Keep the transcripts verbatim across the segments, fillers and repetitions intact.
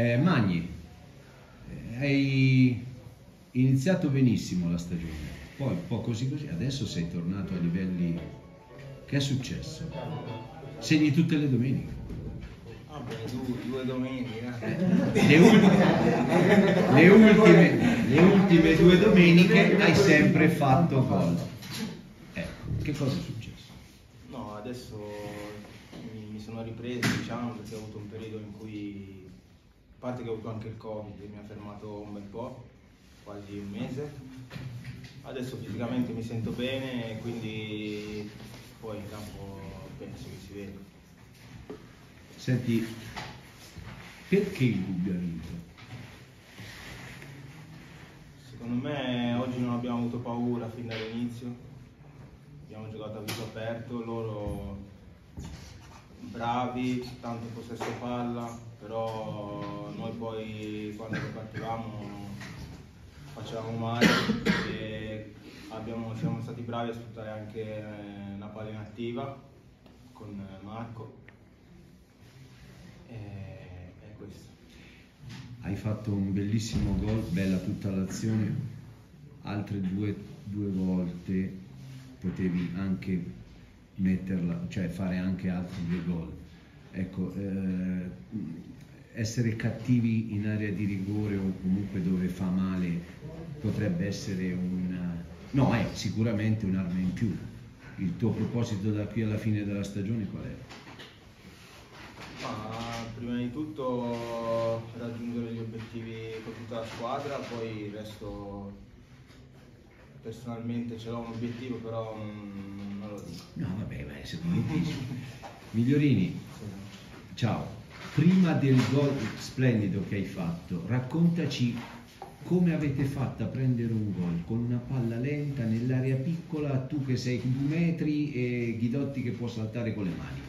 Eh, Magni, hai iniziato benissimo la stagione, poi un po' così così, adesso sei tornato a livelli... Che è successo? Segni tutte le domeniche. Ah, beh, due, due domeniche. Eh, le, ultime, le, ultime, le ultime due domeniche hai sempre fatto gol. Ecco, che cosa è successo? No, adesso mi, mi sono ripreso, diciamo, perché ho avuto un periodo in cui, a parte che ho avuto anche il Covid, mi ha fermato un bel po', quasi un mese. Adesso fisicamente mi sento bene, quindi poi in campo penso che si veda. Senti, perché il Gubbio ha vinto? Secondo me oggi non abbiamo avuto paura fin dall'inizio, abbiamo giocato a viso aperto, loro bravi, tanto possesso palla, però noi poi quando partivamo facevamo male e abbiamo, siamo stati bravi a sfruttare anche la palla inattiva con Marco. È questo. Hai fatto un bellissimo gol, bella tutta l'azione, altre due, due volte potevi anche metterla, cioè fare anche altri due gol. Ecco, eh, essere cattivi in area di rigore o comunque dove fa male potrebbe essere una... no, è sicuramente un'arma in più. Il tuo proposito da qui alla fine della stagione qual è? Ma prima di tutto raggiungere gli obiettivi con tutta la squadra, poi il resto personalmente ce l'ho un obiettivo, però non, non lo dico. No, vabbè, vai, secondo me. Migliorini, ciao. Prima del gol splendido che hai fatto, raccontaci come avete fatto a prendere un gol con una palla lenta nell'area piccola, tu che sei due metri e Ghidotti che può saltare con le mani.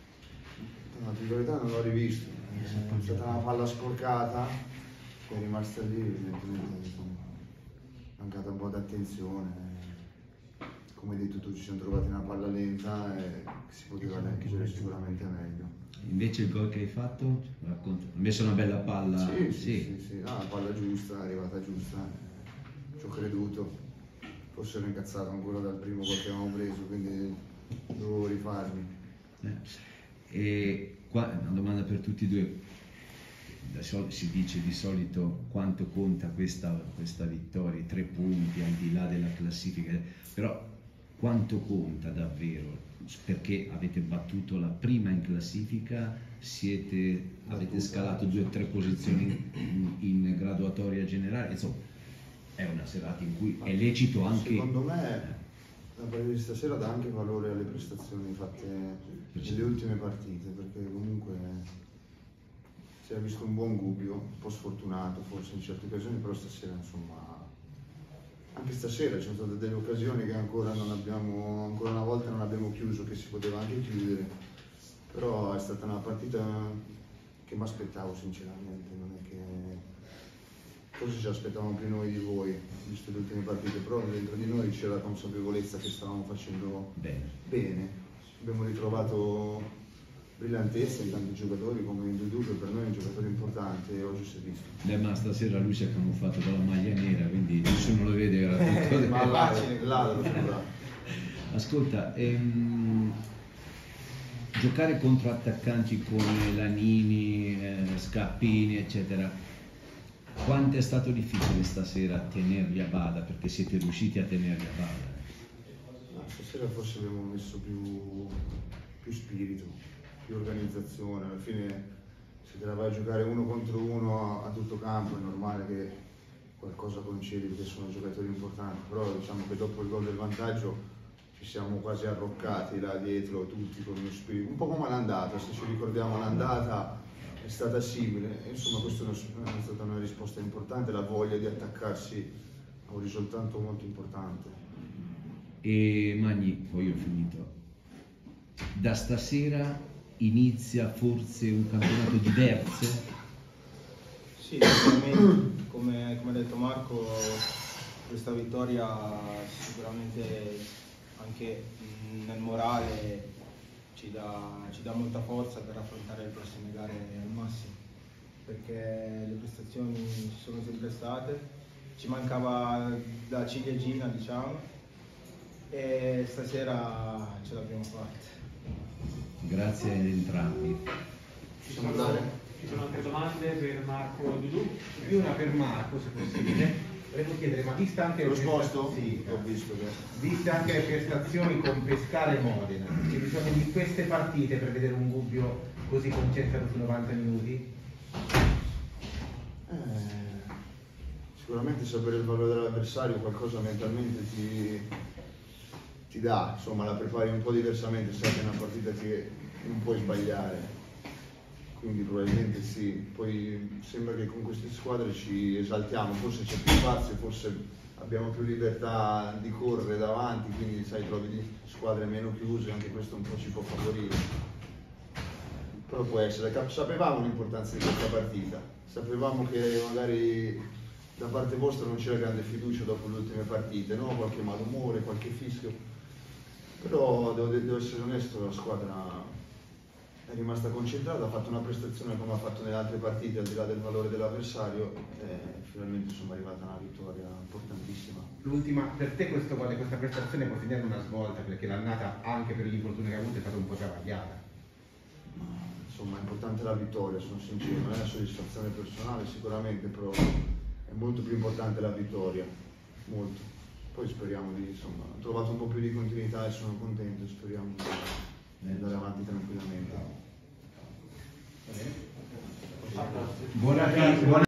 No, di verità non l'ho rivisto, è stata una palla sporcata che è rimasta lì, evidentemente è mancata un po' d'attenzione, come hai detto tu ci siamo trovati una palla lenta e si poteva leggere sicuramente meglio. Invece il gol che hai fatto, racconta, hai messo una bella palla? Sì, sì, sì, sì, sì. Ah, la palla giusta, è arrivata giusta, ci ho creduto, forse ero incazzato ancora dal primo gol che avevamo preso, quindi dovevo rifarmi. Eh. E qua una domanda per tutti e due, da sol- si dice di solito quanto conta questa, questa vittoria, tre punti al di là della classifica, però quanto conta davvero? Perché avete battuto la prima in classifica, siete, avete scalato due o tre posizioni in, in graduatoria generale, insomma è una serata in cui è lecito anche... Secondo me la partita di stasera dà anche valore alle prestazioni fatte nelle ultime partite, perché comunque si è visto un buon Gubbio, un po' sfortunato forse in certe occasioni, però stasera insomma, anche stasera ci sono state delle occasioni che ancora non abbiamo, ancora una volta non abbiamo chiuso, che si poteva anche chiudere, però è stata una partita che mi aspettavo sinceramente, non è che... forse ci aspettavamo più noi di voi, visto le ultime partite, però dentro di noi c'era la consapevolezza che stavamo facendo bene. bene. Abbiamo ritrovato brillantezza in tanti giocatori, come in Dudu, che per noi è un giocatore importante e oggi si è visto. Beh, ma stasera lui si è camuffato con la maglia nera, quindi nessuno lo vede, era tutto... ma là, là lo sembra. Ascolta, ehm, giocare contro attaccanti come Lanini, eh, Scappini, eccetera, quanto è stato difficile stasera tenerli a bada, perché siete riusciti a tenerli a bada? Stasera forse abbiamo messo più, più spirito, più organizzazione, alla fine se te la vai a giocare uno contro uno a, a tutto campo è normale che qualcosa concedi perché sono giocatori importanti, però diciamo che dopo il gol del vantaggio ci siamo quasi arroccati là dietro tutti con uno spirito, un po' come l'andata, se ci ricordiamo l'andata è stata simile, e insomma questa è stata una risposta importante, la voglia di attaccarsi a un risultato molto importante. E Magni, poi ho finito, da stasera inizia forse un campionato diverso? Sì, sicuramente, come, come ha detto Marco, questa vittoria sicuramente anche nel morale ci dà, ci dà molta forza per affrontare le prossime gare al massimo. perché le prestazioni ci sono sempre state, ci mancava la ciliegina, diciamo, e stasera ce l'abbiamo fatta. Grazie ad entrambi. Ci sono, ci sono altre domande per Marco Dudu? Io una per Marco, se possibile. Volevo chiedere, ma vista anche Lo le sposto? Sì, Ho visto che... viste anche le prestazioni con Pescara e Modena, c'è bisogno di queste partite per vedere un Gubbio così concentrato su novanta minuti? Eh, sicuramente sapere il valore dell'avversario qualcosa mentalmente ti, ti dà, insomma la prepari un po' diversamente, sai che è una partita che non puoi sbagliare, quindi probabilmente sì. Poi sembra che con queste squadre ci esaltiamo, forse c'è più spazio, forse abbiamo più libertà di correre davanti, quindi sai, trovi squadre meno chiuse, anche questo un po' ci può favorire. Però può essere, sapevamo l'importanza di questa partita, sapevamo che magari da parte vostra non c'era grande fiducia dopo le ultime partite, no? Qualche malumore, qualche fischio, però devo, devo essere onesto, la squadra è rimasta concentrata, ha fatto una prestazione come ha fatto nelle altre partite, al di là del valore dell'avversario, e finalmente insomma, è arrivata una vittoria importantissima. L'ultima, per te questo, questa prestazione può segnare una svolta, perché l'annata anche per l'infortunio che ha avuto è stata un po' travagliata? Insomma è importante la vittoria, sono sincero, non è una soddisfazione personale sicuramente, però è molto più importante la vittoria, molto. Poi speriamo di, insomma, ho trovato un po' più di continuità e sono contento, speriamo di andare avanti tranquillamente. Buona, buona